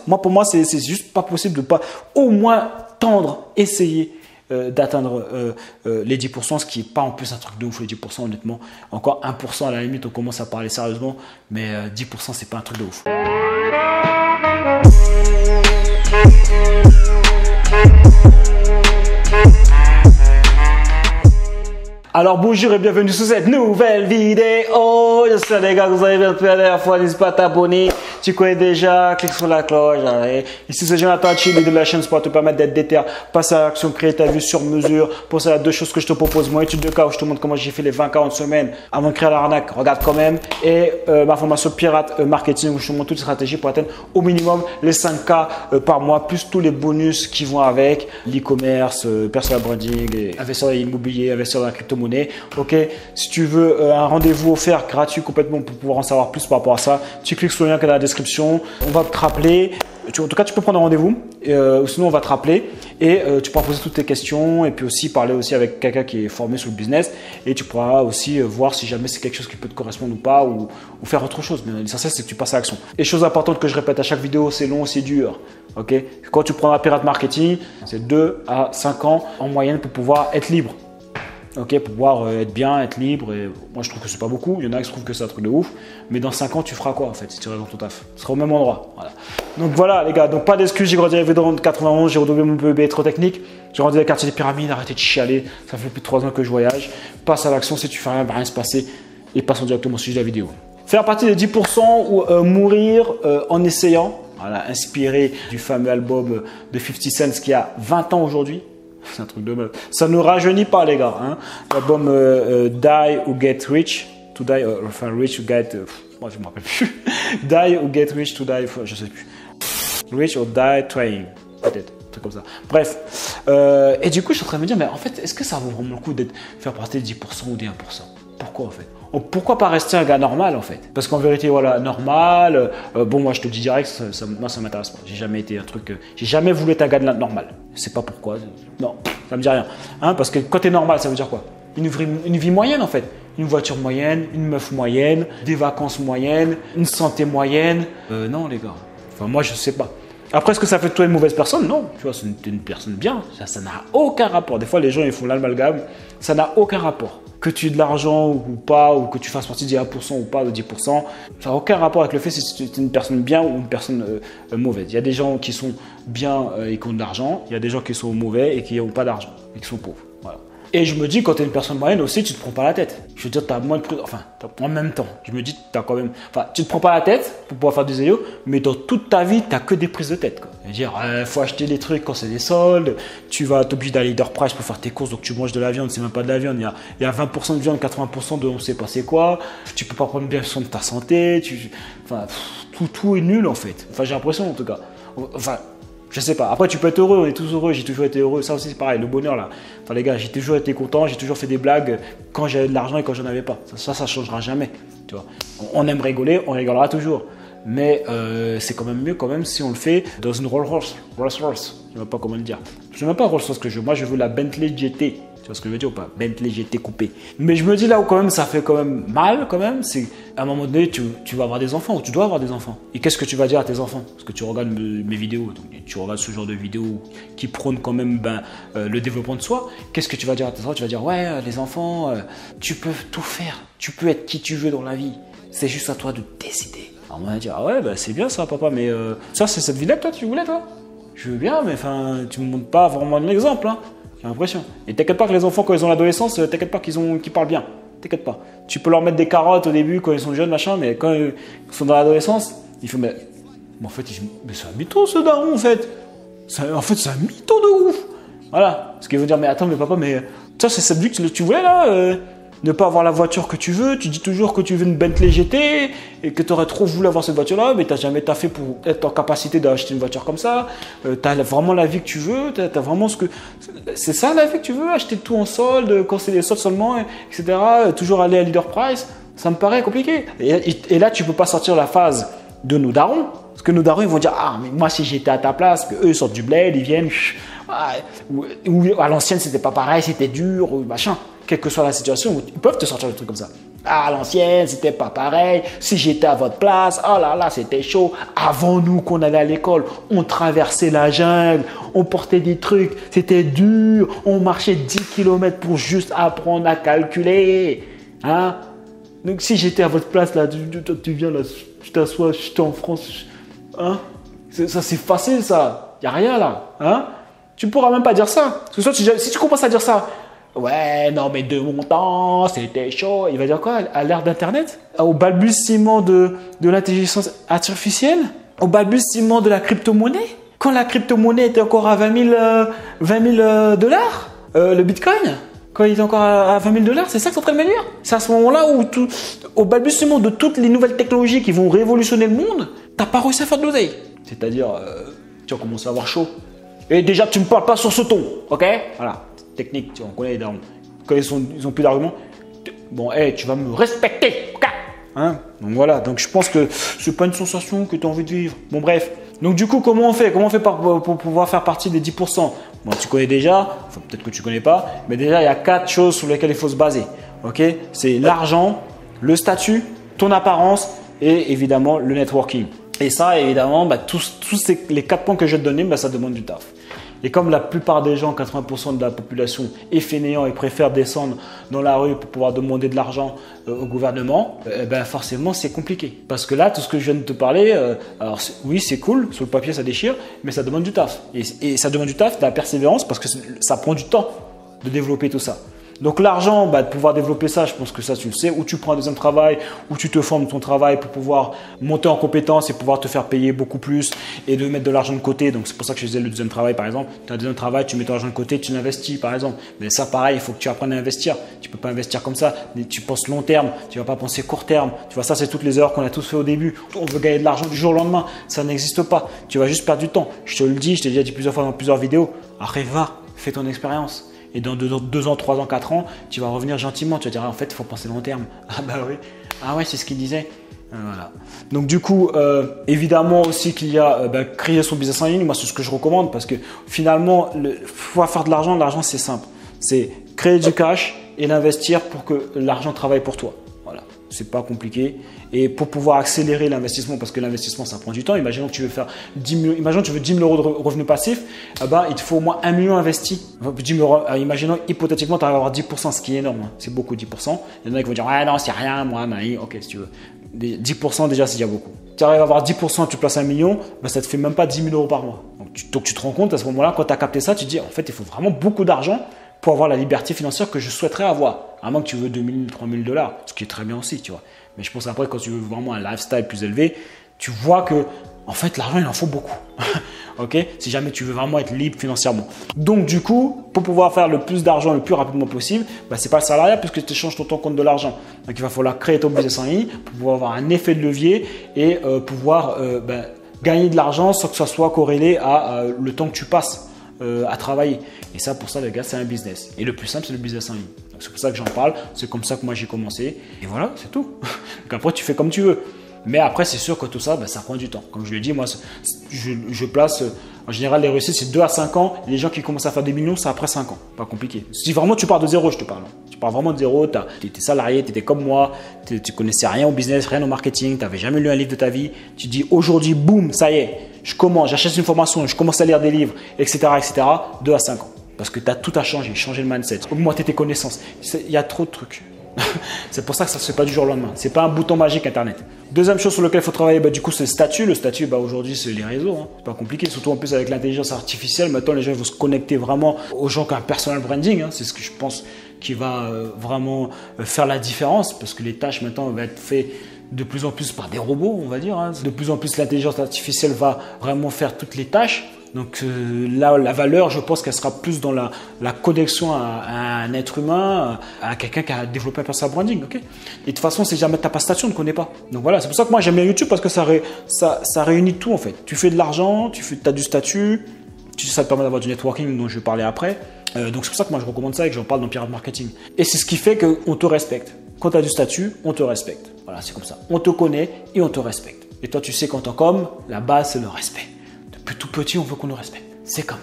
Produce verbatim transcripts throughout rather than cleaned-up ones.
Moi, pour moi, c'est juste pas possible de pas au moins tendre, essayer euh, d'atteindre euh, euh, les dix pour cent, ce qui n'est pas en plus un truc de ouf, les dix pour cent, honnêtement. Encore un pour cent à la limite, on commence à parler sérieusement, mais euh, dix pour cent, c'est pas un truc de ouf. Alors bonjour et bienvenue sur cette nouvelle vidéo. J'espère les gars que vous avez bien fait la dernière fois. N'hésite pas à t'abonner. Tu connais déjà, clique sur la cloche. Allez. Ici c'est Jonathan Chili de la chaîne pour te permettre d'être déter, passer à l'action, créer ta vue sur mesure. Pour ça, il y a deux choses que je te propose. Mon étude de cas où je te montre comment j'ai fait les vingt à quarante semaines avant de créer l'arnaque. Regarde quand même. Et euh, ma formation pirate euh, marketing où je te montre toutes les stratégies pour atteindre au minimum les cinq K euh, par mois, plus tous les bonus qui vont avec l'e-commerce, euh, personal branding, et investir dans l'immobilier, investir dans la crypto-monnaie. Ok, si tu veux euh, un rendez-vous offert gratuit complètement pour pouvoir en savoir plus par rapport à ça, tu cliques sur le lien qui est dans la description. On va te rappeler. Tu, en tout cas, tu peux prendre un rendez-vous. Euh, ou sinon, on va te rappeler et euh, tu pourras poser toutes tes questions et puis aussi parler aussi avec quelqu'un qui est formé sur le business et tu pourras aussi euh, voir si jamais c'est quelque chose qui peut te correspondre ou pas ou, ou faire autre chose. Mais l'essentiel, c'est que tu passes à l'action. Et chose importante que je répète à chaque vidéo, c'est long, c'est dur. Ok, quand tu prends un pirate marketing, c'est deux à cinq ans en moyenne pour pouvoir être libre. Ok, pour pouvoir euh, être bien, être libre. Et moi, je trouve que c'est pas beaucoup. Il y en a qui trouvent que c'est un truc de ouf. Mais dans cinq ans, tu feras quoi en fait si tu restes dans ton taf? Tu seras au même endroit. Voilà. Donc voilà, les gars. Donc pas d'excuses. J'ai grandi à Védron de quatre-vingt-onze. J'ai redoublé mon P E B trop technique. J'ai grandi dans le quartier des Pyramides. Arrêtez de chialer. Ça fait plus de trois ans que je voyage. Passe à l'action. Si tu fais rien, il va rien se passer. Et passons directement au sujet de la vidéo. Faire partie des dix pour cent ou euh, mourir euh, en essayant. Voilà, inspiré du fameux album de fifty cent qui a vingt ans aujourd'hui. C'est un truc de meuf. Ça ne rajeunit pas, les gars. Hein. L'album euh, euh, Die or Get Rich. To die, euh, enfin, rich or get. Euh, moi, je ne me rappelle plus. Die or Get Rich to die. Je ne sais plus. Rich or Die Trying. Peut-être. Un truc comme ça. Bref. Euh, et du coup, je suis en train de me dire, mais en fait, est-ce que ça vaut vraiment le coup d'être faire partie des dix pour cent ou des un pour cent? Pourquoi en fait? Pourquoi pas rester un gars normal en fait? Parce qu'en vérité, voilà, normal, euh, bon, moi je te dis direct, ça, ça, moi ça m'intéresse pas. J'ai jamais été un truc, euh, j'ai jamais voulu être un gars de normal. Je sais pas pourquoi, non, ça me dit rien. Hein, parce que quand t'es normal, ça veut dire quoi? Une vie, une vie moyenne en fait. Une voiture moyenne, une meuf moyenne, des vacances moyennes, une santé moyenne. Euh, non les gars, enfin moi je sais pas. Après, est-ce que ça fait de toi une mauvaise personne? Non, tu vois, c'est une, une personne bien. Ça n'a aucun rapport. Des fois, les gens, ils font l'amalgame. Ça n'a aucun rapport. Que tu aies de l'argent ou pas, ou que tu fasses partie du un pour cent ou pas, de dix pour cent, ça n'a aucun rapport avec le fait si tu es une personne bien ou une personne euh, mauvaise. Il y a des gens qui sont bien euh, et qui ont de l'argent. Il y a des gens qui sont mauvais et qui n'ont pas d'argent et qui sont pauvres. Voilà. Et je me dis, quand tu es une personne moyenne aussi, tu te prends pas la tête. Je veux dire, tu as moins de prudence. Enfin, en même temps, je me dis, tu as quand même. Enfin, tu te prends pas la tête pour pouvoir faire des zéros, mais dans toute ta vie, tu n'as que des prises de tête. Je veux dire, il euh, faut acheter des trucs quand c'est des soldes. Tu vas t'obliger d'aller leader price pour faire tes courses, donc tu manges de la viande, c'est même pas de la viande. Il y a, il y a vingt pour cent de viande, quatre-vingts pour cent de on sait pas c'est quoi. Tu peux pas prendre bien soin de ta santé. Tu, enfin, pff, tout, tout est nul en fait. Enfin, j'ai l'impression en tout cas. Enfin. Je sais pas. Après, tu peux être heureux, on est tous heureux, j'ai toujours été heureux. Ça aussi, c'est pareil, le bonheur là. Enfin, les gars, j'ai toujours été content, j'ai toujours fait des blagues quand j'avais de l'argent et quand j'en avais pas. Ça, ça, ça changera jamais. Tu vois. On aime rigoler, on rigolera toujours. Mais euh, c'est quand même mieux quand même si on le fait dans une Rolls Royce. Rolls Royce. Je ne sais pas comment le dire. Je ne sais même pas Rolls Royce que je veux. Moi, je veux la Bentley G T. Tu vois ce que je veux dire ou pas? Bentley G T coupé. Mais je me dis là où quand même ça fait quand même mal quand même, c'est à un moment donné tu, tu vas avoir des enfants ou tu dois avoir des enfants. Et qu'est-ce que tu vas dire à tes enfants? Parce que tu regardes me, mes vidéos, donc tu regardes ce genre de vidéos qui prônent quand même ben, euh, le développement de soi. Qu'est-ce que tu vas dire à tes enfants? Tu vas dire ouais euh, les enfants, euh, tu peux tout faire, tu peux être qui tu veux dans la vie. C'est juste à toi de décider. Alors on va dire ah ouais bah, c'est bien ça papa, mais euh, ça c'est cette vie-là que toi tu voulais toi? Je veux bien mais enfin tu me montres pas vraiment l'exemple hein. J'ai l'impression. Et t'inquiète pas que les enfants, quand ils ont l'adolescence, t'inquiète pas qu'ils ont, qu'ils parlent bien. T'inquiète pas. Tu peux leur mettre des carottes au début quand ils sont jeunes, machin, mais quand ils sont dans l'adolescence, ils font, mais, mais en fait, ils, mais c'est un mytho ce daron, en fait. En fait, c'est un mytho de ouf. Voilà. Ce qui veut dire, mais attends, mais papa, mais ça, c'est cette vie que tu voulais là euh, ne pas avoir la voiture que tu veux. Tu dis toujours que tu veux une Bentley G T et que tu aurais trop voulu avoir cette voiture-là, mais tu n'as jamais taffé pour être en capacité d'acheter une voiture comme ça. Euh, tu as vraiment la vie que tu veux. Tu as vraiment ce que. C'est ça la vie que tu veux? Acheter tout en solde, quand c'est des soldes seulement, et cetera. Toujours aller à leader price. Ça me paraît compliqué. Et, et, et là, tu ne peux pas sortir la phase de nos darons. Parce que nos darons, ils vont dire ah, mais moi, si j'étais à ta place, que eux ils sortent du bled, ils viennent. Ou, ou à l'ancienne, c'était pas pareil, c'était dur, ou machin. Quelle que soit la situation, ils peuvent te sortir des trucs comme ça. À l'ancienne, c'était pas pareil. Si j'étais à votre place, oh là là, c'était chaud. Avant nous, qu'on allait à l'école, on traversait la jungle, on portait des trucs, c'était dur. On marchait dix kilomètres pour juste apprendre à calculer. Hein? Donc, si j'étais à votre place, là, tu, tu, tu viens là, je t'assois, je suis en France. Hein? Ça, c'est facile, ça. Il n'y a rien là. Hein? Tu ne pourras même pas dire ça. Parce que si, si tu commences à dire ça, ouais, non, mais de mon temps, c'était chaud. Il va dire quoi? À l'ère d'Internet? Au balbutiement de, de l'intelligence artificielle? Au balbutiement de la crypto-monnaie? Quand la crypto-monnaie était encore à vingt mille dollars, euh, le bitcoin? Quand il est encore à vingt mille dollars, c'est ça que tu es en train de me dire? C'est à ce moment-là où, tout, au balbutiement de toutes les nouvelles technologies qui vont révolutionner le monde, tu n'as pas réussi à faire de l'oseille. C'est-à-dire, euh, tu vas commencer à avoir chaud. Et déjà, tu ne me parles pas sur ce ton, ok? Voilà, technique, tu vois, on connaît les darons. Quand ils, sont, ils ont plus d'arguments, bon, hey, tu vas me respecter, ok? Hein? Donc voilà, donc je pense que ce n'est pas une sensation que tu as envie de vivre. Bon, bref. Donc du coup, comment on fait? Comment on fait pour, pour pouvoir faire partie des dix pour cent? Bon, tu connais déjà, enfin, peut-être que tu ne connais pas, mais déjà, il y a quatre choses sur lesquelles il faut se baser. Okay? C'est l'argent, le statut, ton apparence et évidemment le networking. Et ça, évidemment, bah, tous, tous ces, les quatre points que je vais te donner, bah, ça demande du taf. Et comme la plupart des gens, quatre-vingts pour cent de la population est fainéant et préfère descendre dans la rue pour pouvoir demander de l'argent euh, au gouvernement, euh, ben forcément c'est compliqué. Parce que là, tout ce que je viens de te parler, euh, alors oui c'est cool, sur le papier ça déchire, mais ça demande du taf. Et, et ça demande du taf, de la persévérance, parce que ça prend du temps de développer tout ça. Donc l'argent, bah, de pouvoir développer ça, je pense que ça tu le sais, ou tu prends un deuxième travail, ou tu te formes ton travail pour pouvoir monter en compétence et pouvoir te faire payer beaucoup plus et de mettre de l'argent de côté. Donc c'est pour ça que je faisais le deuxième travail par exemple. Tu as un deuxième travail, tu mets ton argent de côté, tu l'investis par exemple. Mais ça pareil, il faut que tu apprennes à investir. Tu ne peux pas investir comme ça, tu penses long terme, tu ne vas pas penser court terme. Tu vois, ça c'est toutes les erreurs qu'on a tous fait au début. On veut gagner de l'argent du jour au lendemain, ça n'existe pas. Tu vas juste perdre du temps. Je te le dis, je t'ai déjà dit plusieurs fois dans plusieurs vidéos. Après va, fais ton expérience. Et dans deux, deux ans, trois ans, quatre ans, tu vas revenir gentiment. Tu vas dire, en fait, il faut penser long terme. Ah bah oui. Ah ouais, c'est ce qu'il disait. Euh, voilà. Donc du coup, euh, évidemment aussi qu'il y a euh, bah, créer son business en ligne. Moi, c'est ce que je recommande parce que finalement, le, pouvoir faire de l'argent, l'argent, c'est simple. C'est créer du cash et l'investir pour que l'argent travaille pour toi. Voilà. C'est pas compliqué. Et pour pouvoir accélérer l'investissement, parce que l'investissement, ça prend du temps. Imaginons que tu veux faire dix millions, imaginons que tu veux dix mille euros de revenus passifs, eh ben, il te faut au moins un million investi. dix mille euros, imaginons, hypothétiquement, tu vas avoir dix pour cent, ce qui est énorme. Hein. C'est beaucoup, dix pour cent. Il y en a qui vont dire, ah non, c'est rien, moi, mais ok, si tu veux. dix pour cent, déjà, c'est déjà beaucoup. Tu arrives à avoir dix pour cent, tu places un million, ben, ça te fait même pas dix mille euros par mois. Donc tu, donc, tu te rends compte à ce moment-là, quand tu as capté ça, tu te dis, en fait, il faut vraiment beaucoup d'argent pour avoir la liberté financière que je souhaiterais avoir. À moins que tu veux deux mille, trois mille dollars, ce qui est très bien aussi, tu vois. Mais je pense après, quand tu veux vraiment un lifestyle plus élevé, tu vois que, en fait, l'argent, il en faut beaucoup. Ok? Si jamais tu veux vraiment être libre financièrement. Donc, du coup, pour pouvoir faire le plus d'argent le plus rapidement possible, bah, ce n'est pas le salariat puisque tu échanges ton temps contre de l'argent. Donc, il va falloir créer ton business en ligne pour pouvoir avoir un effet de levier et euh, pouvoir euh, bah, gagner de l'argent sans que ça soit corrélé à euh, le temps que tu passes euh, à travailler. Et ça, pour ça, les gars, c'est un business. Et le plus simple, c'est le business en ligne. C'est pour ça que j'en parle. C'est comme ça que moi, j'ai commencé. Et voilà, c'est tout. Donc après, tu fais comme tu veux. Mais après, c'est sûr que tout ça, ben, ça prend du temps. Comme je l'ai dit, moi, je, je place, en général, les réussites, c'est deux à cinq ans. Et les gens qui commencent à faire des millions, c'est après cinq ans. Pas compliqué. Si vraiment tu pars de zéro, je te parle. Tu pars vraiment de zéro, tu étais salarié, tu étais comme moi, tu ne connaissais rien au business, rien au marketing, tu n'avais jamais lu un livre de ta vie. Tu dis aujourd'hui, boum, ça y est, je commence, j'achète une formation, je commence à lire des livres, et cetera, et cetera. deux à cinq ans. Parce que tu as tout à changer, changer le mindset, augmenter tes connaissances. Il y a trop de trucs. C'est pour ça que ça ne se fait pas du jour au lendemain. Ce n'est pas un bouton magique Internet. Deuxième chose sur laquelle il faut travailler, bah, du coup, c'est le statut. Le statut, bah, aujourd'hui, c'est les réseaux. Hein. C'est pas compliqué, surtout en plus avec l'intelligence artificielle. Maintenant, les gens vont se connecter vraiment aux gens qui ont un personal branding. Hein. C'est ce que je pense qui va euh, vraiment euh, faire la différence parce que les tâches maintenant vont être faites de plus en plus par des robots, on va dire. Hein. De plus en plus, l'intelligence artificielle va vraiment faire toutes les tâches. Donc euh, là, la valeur, je pense qu'elle sera plus dans la, la connexion à, à un être humain, à quelqu'un qui a développé un personal branding. Okay, et de toute façon, si jamais tu n'as pas statut, on ne connaît pas. Donc voilà, c'est pour ça que moi j'aime bien YouTube parce que ça, ré, ça, ça réunit tout en fait. Tu fais de l'argent, tu as du statut, tu, ça te permet d'avoir du networking dont je vais parler après. Euh, donc c'est pour ça que moi je recommande ça et que j'en parle dans Pirate Marketing. Et c'est ce qui fait qu'on te respecte. Quand tu as du statut, on te respecte. Voilà, c'est comme ça. On te connaît et on te respecte. Et toi, tu sais qu'en tant qu'homme, la base, c'est le respect. Depuis tout petit, on veut qu'on nous respecte. C'est comme ça.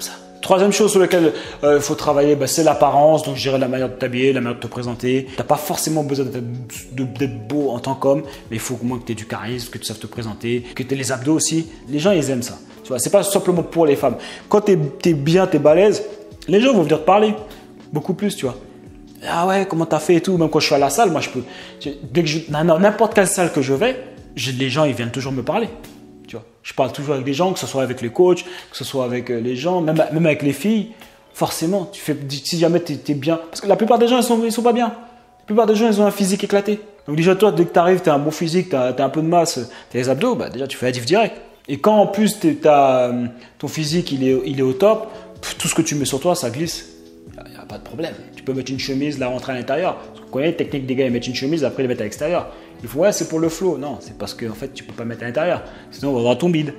Troisième chose sur laquelle il euh, faut travailler, bah, c'est l'apparence. Donc, je dirais la manière de t'habiller, la manière de te présenter. Tu n'as pas forcément besoin d'être beau en tant qu'homme, mais il faut au moins que tu aies du charisme, que tu saches te présenter, que tu aies les abdos aussi. Les gens, ils aiment ça. Tu vois, c'est pas simplement pour les femmes. Quand tu es, es bien, tu es balèze, les gens vont venir te parler beaucoup plus, tu vois. Ah ouais, comment t'as fait et tout. Même quand je suis à la salle, moi, je peux. Dès que je, n'importe quelle salle que je vais, je, les gens, ils viennent toujours me parler. Tu vois. Je parle toujours avec des gens, que ce soit avec les coachs, que ce soit avec les gens, même, même avec les filles. Forcément, tu fais, si jamais tu es bien. Parce que la plupart des gens, ils sont, ils sont pas bien. La plupart des gens, ils ont un physique éclaté. Donc, déjà, toi, dès que tu arrives, tu as un bon physique, tu as, as un peu de masse, tu as les abdos, bah, déjà, tu fais la diff direct. Et quand en plus, t'as, ton physique, il est, il est au top, tout ce que tu mets sur toi, ça glisse. Il n'y a, a pas de problème. Tu peux mettre une chemise, la rentrer à l'intérieur. Parce qu'on connaît la technique des gars, ils mettent une chemise, après ils la mettent à l'extérieur. Ils font ouais, c'est pour le flow. Non, c'est parce que en fait, tu peux pas mettre à l'intérieur. Sinon, on va voir ton bide.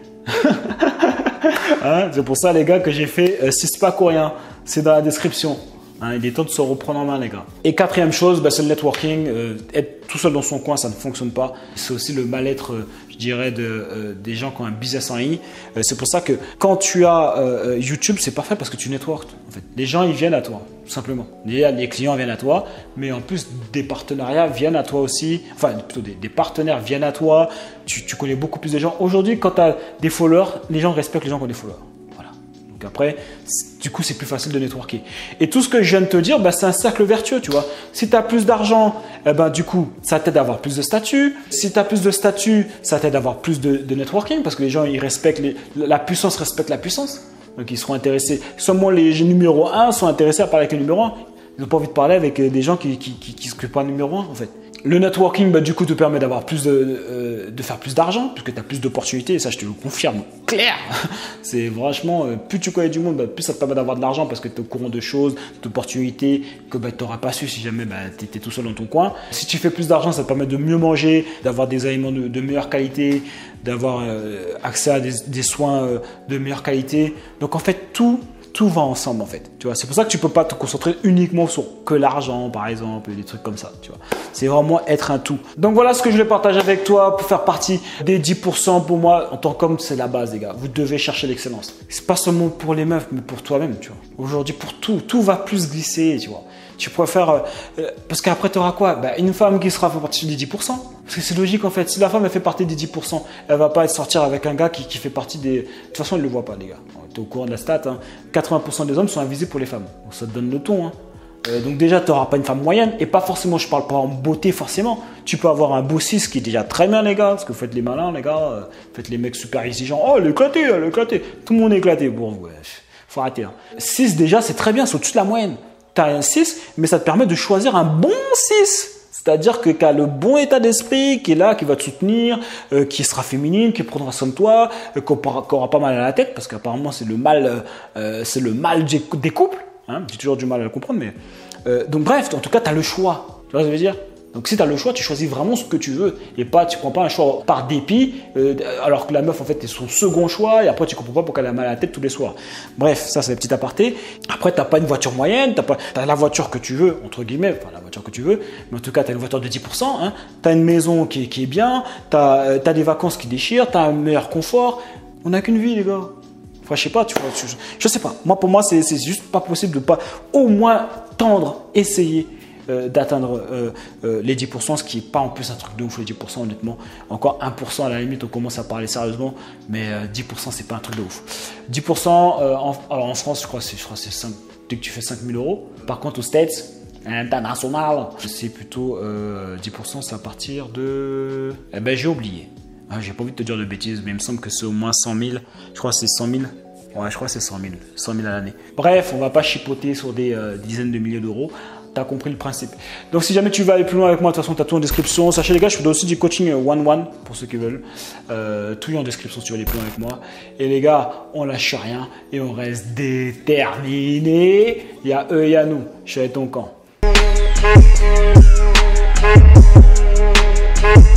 Hein, c'est pour ça, les gars, que j'ai fait euh, six packs coréens. C'est dans la description. Hein, il est temps de se reprendre en main, les gars. Et quatrième chose, bah, c'est le networking. Euh, être tout seul dans son coin, ça ne fonctionne pas. C'est aussi le mal-être, euh, je dirais, de, euh, des gens qui ont un business en ligne. Euh, c'est pour ça que quand tu as euh, YouTube, c'est parfait parce que tu networks. En fait, les gens, ils viennent à toi, tout simplement. Les, les clients viennent à toi, mais en plus, des partenariats viennent à toi aussi. Enfin, plutôt des, des partenaires viennent à toi. Tu, tu connais beaucoup plus de gens. Aujourd'hui, quand tu as des followers, les gens respectent les gens qui ont des followers. Donc après, du coup, c'est plus facile de networker. Et tout ce que je viens de te dire, bah, c'est un cercle vertueux, tu vois. Si tu as plus d'argent, eh ben, du coup, ça t'aide à avoir plus de statut. Si tu as plus de statut, ça t'aide à avoir plus de, de networking parce que les gens, ils respectent les, la puissance respecte la puissance. Donc, ils seront intéressés. Seulement les numéros un sont intéressés à parler avec le numéro un. Ils n'ont pas envie de parler avec des gens qui ne qui, qui, qui s'occupent pas du numéro un, en fait. Le networking, bah, du coup, te permet d'avoir plus de, euh, de faire plus d'argent, puisque tu as plus d'opportunités, et ça, je te le confirme clair. C'est franchement, euh, plus tu connais du monde, bah, plus ça te permet d'avoir de l'argent parce que tu es au courant de choses, d'opportunités que bah, tu n'auras pas su si jamais bah, tu étais tout seul dans ton coin. Si tu fais plus d'argent, ça te permet de mieux manger, d'avoir des aliments de, de meilleure qualité, d'avoir euh, accès à des, des soins euh, de meilleure qualité. Donc, en fait, tout. Tout va ensemble en fait, tu vois. C'est pour ça que tu peux pas te concentrer uniquement sur que l'argent, par exemple, des trucs comme ça, tu vois. C'est vraiment être un tout. Donc voilà ce que je voulais partager avec toi pour faire partie des dix pour cent. Pour moi, en tant qu'homme, c'est la base, les gars. Vous devez chercher l'excellence. C'est pas seulement pour les meufs, mais pour toi-même, tu vois. Aujourd'hui, pour tout, tout va plus glisser, tu vois. Tu préfères, euh, parce qu'après, tu auras quoi? Bah, une femme qui sera fait partie des dix pour cent. Parce que c'est logique en fait. Si la femme elle fait partie des dix pour cent, elle va pas sortir avec un gars qui, qui fait partie des. De toute façon, elle ne le voit pas, les gars. Tu es au courant de la stat. Hein. quatre-vingts pour cent des hommes sont invisibles pour les femmes. Donc, ça te donne le ton. Hein. Euh, donc, déjà, tu n'auras pas une femme moyenne. Et pas forcément, je parle pas en beauté forcément. Tu peux avoir un beau six qui est déjà très bien, les gars. Parce que vous faites les malins, les gars. Euh, faites les mecs super exigeants. Oh, elle est éclatée, elle est éclatée. Tout le monde est éclaté. Bon, ouais, faut arrêter. Hein. six déjà, c'est très bien. C'est au-dessus de la moyenne. Tu as un six, mais ça te permet de choisir un bon six. C'est-à-dire que tu as le bon état d'esprit qui est là, qui va te soutenir, euh, qui sera féminine, qui prendra soin de toi, euh, qui n'aura pas mal à la tête, parce qu'apparemment c'est le mal, euh, c'est le mal des couples. Hein, j'ai toujours du mal à le comprendre, mais euh, donc bref, en tout cas, tu as le choix. Tu vois ce que je veux dire? Donc si tu as le choix, tu choisis vraiment ce que tu veux et pas, tu ne prends pas un choix par dépit, euh, alors que la meuf en fait est son second choix et après tu ne comprends pas pourquoi elle a mal à la tête tous les soirs. Bref, ça c'est le petit aparté. Après, tu n'as pas une voiture moyenne, tu as la voiture que tu veux, entre guillemets, enfin la voiture que tu veux, mais en tout cas tu as une voiture de dix pour cent, hein, tu as une maison qui, qui est bien, tu as, euh, des vacances qui déchirent, tu as un meilleur confort. On n'a qu'une vie les gars. Enfin, je sais pas, tu vois, je, je sais pas. Moi pour moi c'est juste pas possible de pas au moins tendre, essayer. Euh, d'atteindre euh, euh, les dix pour cent, ce qui n'est pas en plus un truc de ouf, les dix pour cent honnêtement. Encore un pour cent à la limite, on commence à parler sérieusement, mais euh, dix pour cent c'est pas un truc de ouf. dix pour cent euh, en, alors en France, je crois que c'est cinq, dès que tu fais cinq mille euros. Par contre, aux States, international, c'est plutôt euh, dix pour cent, c'est à partir de. Eh ben, j'ai oublié. Ah, j'ai pas envie de te dire de bêtises, mais il me semble que c'est au moins cent mille. Je crois que c'est cent mille. Ouais, je crois que c'est cent mille. cent mille à l'année. Bref, on va pas chipoter sur des euh, dizaines de milliers d'euros. Tu as compris le principe. Donc, si jamais tu veux aller plus loin avec moi, de toute façon, tu as tout en description. Sachez, les gars, je fais aussi du coaching one-one pour ceux qui veulent. Euh, tout est en description si tu veux aller plus loin avec moi. Et les gars, on lâche rien et on reste déterminés. Il y a eux et il y a nous. Je suis avec ton camp.